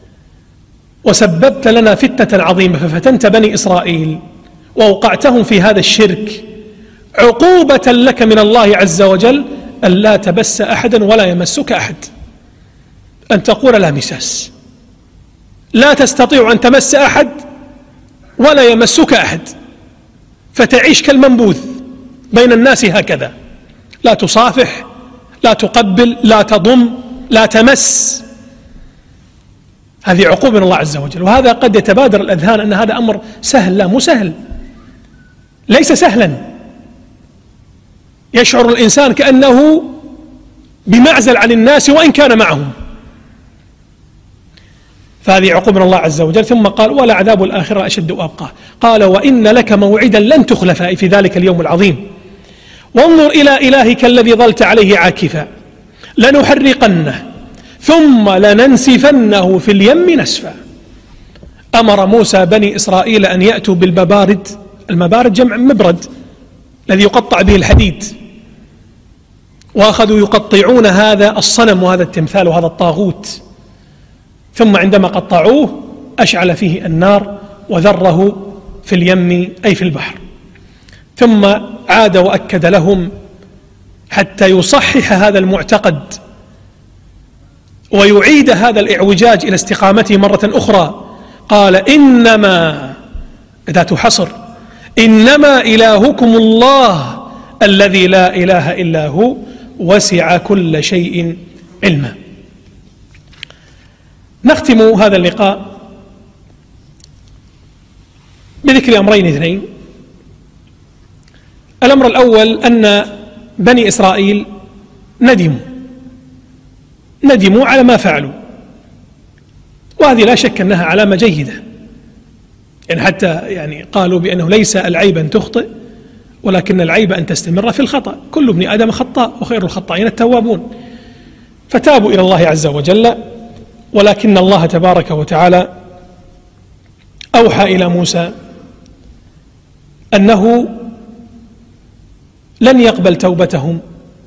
وسببت لنا فتنة عظيمة ففتنت بني إسرائيل ووقعتهم في هذا الشرك، عقوبة لك من الله عز وجل ألا تبس أحدا ولا يمسك أحد، أن تقول لا مساس، لا تستطيع أن تمس أحد ولا يمسك أحد، فتعيش كالمنبوذ بين الناس هكذا، لا تصافح، لا تقبل، لا تضم، لا تمس. هذه عقوبة من الله عز وجل. وهذا قد يتبادر الأذهان أن هذا أمر سهل، لا مو سهل، ليس سهلا. يشعر الإنسان كأنه بمعزل عن الناس وإن كان معهم. فهذه عقوبة من الله عز وجل. ثم قال ولا عذاب الآخرة أشد وأبقى. قال وإن لك موعدا لن تخلف في ذلك اليوم العظيم، وانظر إلى إلهك الذي ظلت عليه عاكفا لنحرقنه ثم لننسفنه في اليم نسفا. أمر موسى بني إسرائيل أن يأتوا بالمبارد، المبارد جمع مبرد الذي يقطع به الحديد، وأخذوا يقطعون هذا الصنم وهذا التمثال وهذا الطاغوت، ثم عندما قطعوه أشعل فيه النار وذره في اليم أي في البحر. ثم عاد وأكد لهم حتى يصحح هذا المعتقد ويعيد هذا الإعوجاج إلى استقامته مرة أخرى. قال إنما ذات حصر، إنما إلهكم الله الذي لا إله إلا هو وسع كل شيء علما. نختم هذا اللقاء بذكر أمرين اثنين. الأمر الأول أن بني إسرائيل ندموا ندموا على ما فعلوا، وهذه لا شك أنها علامة جيدة، يعني حتى يعني قالوا بأنه ليس العيب أن تخطئ ولكن العيب أن تستمر في الخطأ، كل ابن آدم خطاء وخير الخطائين التوابون. فتابوا إلى الله عز وجل، ولكن الله تبارك وتعالى أوحى إلى موسى أنه لن يقبل توبتهم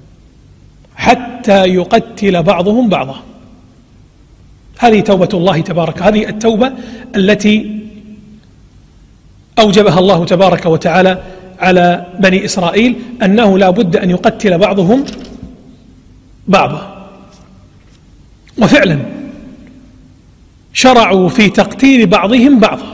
حتى يقتل بعضهم بعضا. هذه توبة الله تبارك، هذه التوبة التي أوجبها الله تبارك وتعالى على بني إسرائيل أنه لا بد أن يقتل بعضهم بعضا، وفعلا شرعوا في تقتيل بعضهم بعضا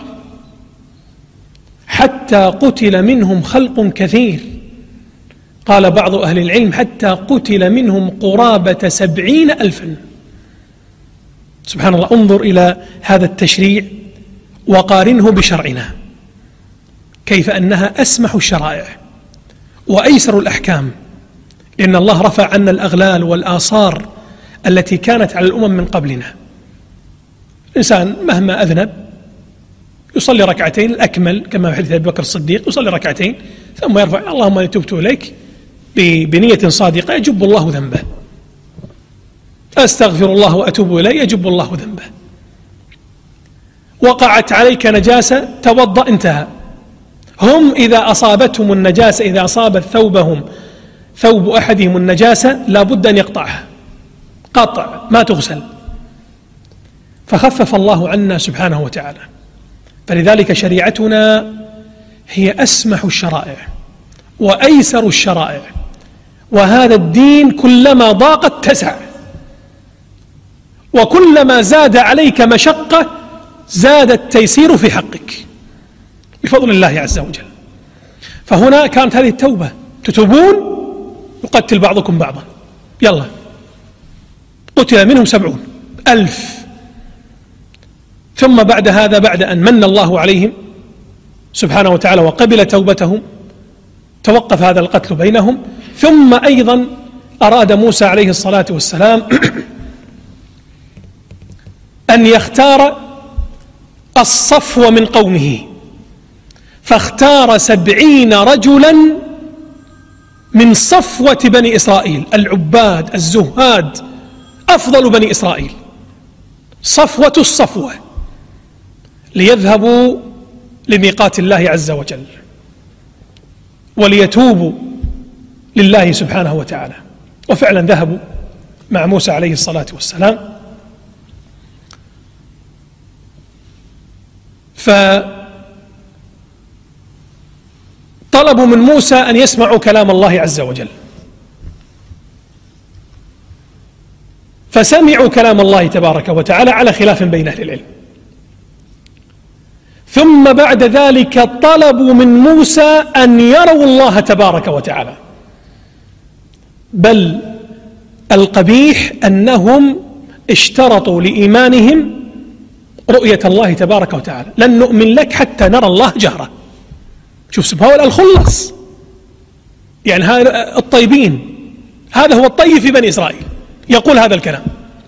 حتى قتل منهم خلق كثير. قال بعض أهل العلم حتى قتل منهم قرابة سبعين ألفا. سبحان الله، انظر إلى هذا التشريع وقارنه بشرعنا، كيف أنها أسمح الشرائع وأيسر الأحكام، لأن الله رفع عنا الأغلال والآثار التي كانت على الأمم من قبلنا. الإنسان مهما أذنب يصلي ركعتين الأكمل كما في حديث أبي بكر الصديق، يصلي ركعتين ثم يرفع اللهم إني تبت إليك بنية صادقة يجب الله ذنبه، أستغفر الله وأتوب إليه يجب الله ذنبه. وقعت عليك نجاسة توضأ انتهى. هم إذا أصابتهم النجاسة، إذا أصابت ثوبهم ثوب أحدهم النجاسة لا بد أن يقطعها قطع ما تغسل، فخفف الله عنا سبحانه وتعالى. فلذلك شريعتنا هي أسمح الشرائع وأيسر الشرائع، وهذا الدين كلما ضاق اتسع، وكلما زاد عليك مشقة زاد التيسير في حقك بفضل الله عز وجل. فهنا كانت هذه التوبة، تتوبون يقتل بعضكم بعضا، يلا قتل منهم سبعون ألف. ثم بعد هذا، بعد أن من الله عليهم سبحانه وتعالى وقبل توبتهم، توقف هذا القتل بينهم. ثم أيضا أراد موسى عليه الصلاة والسلام أن يختار الصفو من قومه، فاختار سبعين رجلا من صفوة بني إسرائيل، العباد الزهاد أفضل بني إسرائيل، صفوة الصفوة، ليذهبوا لميقات الله عز وجل وليتوبوا لله سبحانه وتعالى. وفعلا ذهبوا مع موسى عليه الصلاة والسلام، فطلبوا من موسى أن يسمعوا كلام الله عز وجل، فسمعوا كلام الله تبارك وتعالى على خلاف بين أهل العلم. ثم بعد ذلك طلبوا من موسى أن يروا الله تبارك وتعالى، بل القبيح أنهم اشترطوا لإيمانهم رؤية الله تبارك وتعالى، لن نؤمن لك حتى نرى الله جهرة. شوف سبحانه وتعالى الخلص، يعني هذا الطيبين، هذا هو الطيب في بني إسرائيل يقول هذا الكلام.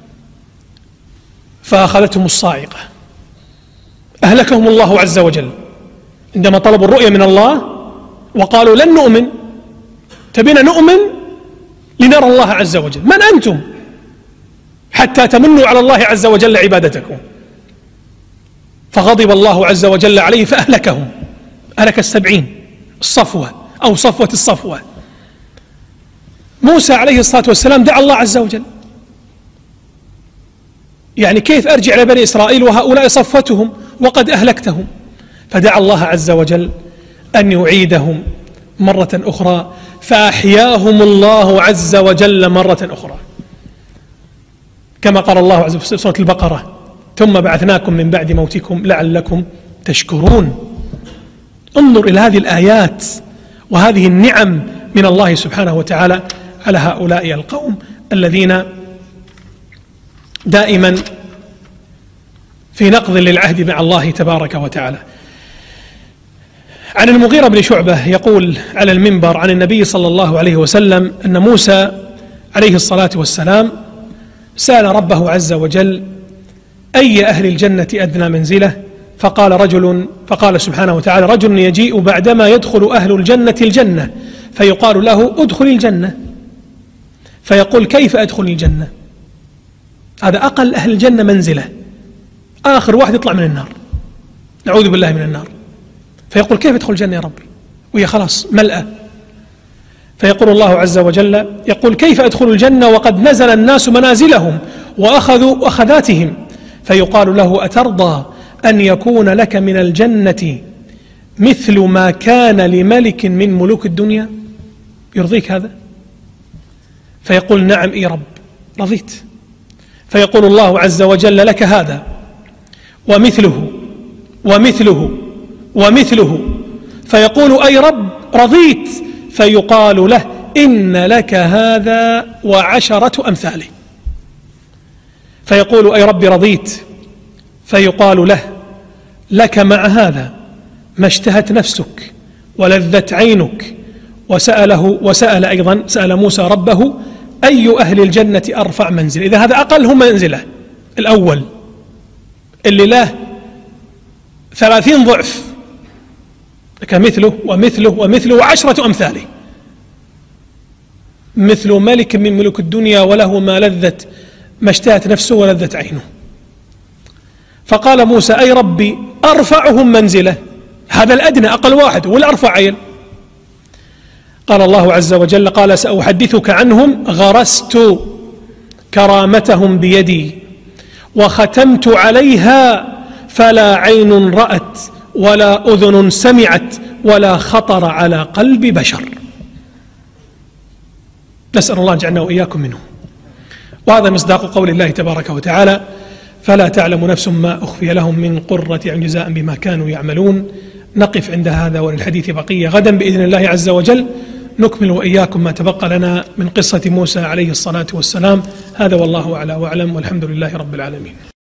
فأخذتهم الصاعقة، أهلكهم الله عز وجل عندما طلبوا الرؤية من الله وقالوا لن نؤمن، تبينا نؤمن لنرى الله عز وجل، من أنتم حتى تمنوا على الله عز وجل عبادتكم؟ فغضب الله عز وجل عليه فأهلكهم، أهلك السبعين الصفوة أو صفوة الصفوة. موسى عليه الصلاة والسلام دعا الله عز وجل، يعني كيف أرجع لبني إسرائيل وهؤلاء صفتهم وقد أهلكتهم؟ فدعا الله عز وجل أن يعيدهم مرة أخرى، فأحياهم الله عز وجل مرة أخرى، كما قال الله عز وجل في سورة البقرة: ثم بعثناكم من بعد موتكم لعلكم تشكرون. انظر إلى هذه الآيات وهذه النعم من الله سبحانه وتعالى على هؤلاء القوم الذين دائما في نقض للعهد مع الله تبارك وتعالى. عن المغيرة بن شعبة يقول على المنبر عن النبي صلى الله عليه وسلم أن موسى عليه الصلاة والسلام سأل ربه عز وجل: أي أهل الجنة أدنى منزلة؟ فقال رجل فقال سبحانه وتعالى: رجل يجيء بعدما يدخل أهل الجنة الجنة فيقال له: ادخل الجنة، فيقول: كيف أدخل الجنة؟ هذا أقل أهل الجنة منزلة، آخر واحد يطلع من النار، نعوذ بالله من النار. فيقول: كيف أدخل الجنة يا ربي وهي خلاص ملأة؟ فيقول الله عز وجل يقول: كيف أدخل الجنة وقد نزل الناس منازلهم وأخذوا أخذاتهم؟ فيقال له: أترضى أن يكون لك من الجنة مثل ما كان لملك من ملوك الدنيا؟ يرضيك هذا؟ فيقول نعم إي رب، رضيت. فيقول الله عز وجل لك هذا ومثله ومثله ومثله، فيقول أي رب رضيت، فيقال له إن لك هذا وعشرة أمثاله. فيقول أي رب رضيت، فيقال له لك مع هذا ما اشتهت نفسك ولذت عينك. وسأله وسأل أيضا سأل موسى ربه أي أهل الجنة أرفع منزل. إذا هذا أقلهم منزلة الأول اللي له ثلاثين ضعف، كمثله ومثله ومثله وعشرة أمثاله، مثل ملك من ملوك الدنيا وله ما لذت ما اشتهت نفسه ولذت عينه. فقال موسى أي ربي أرفعهم منزلة، هذا الأدنى أقل واحد والأرفع عين. قال الله عز وجل قال سأحدثك عنهم غرست كرامتهم بيدي وختمت عليها فلا عين رأت ولا أذن سمعت ولا خطر على قلب بشر. نسأل الله أن يجعلنا وإياكم منه. وهذا مصداق قول الله تبارك وتعالى فلا تعلم نفس ما أخفي لهم من قرة أعين جزاء بما كانوا يعملون. نقف عند هذا وللحديث بقية غدا بإذن الله عز وجل، نكمل وإياكم ما تبقى لنا من قصة موسى عليه الصلاة والسلام. هذا والله أعلى وأعلم، والحمد لله رب العالمين.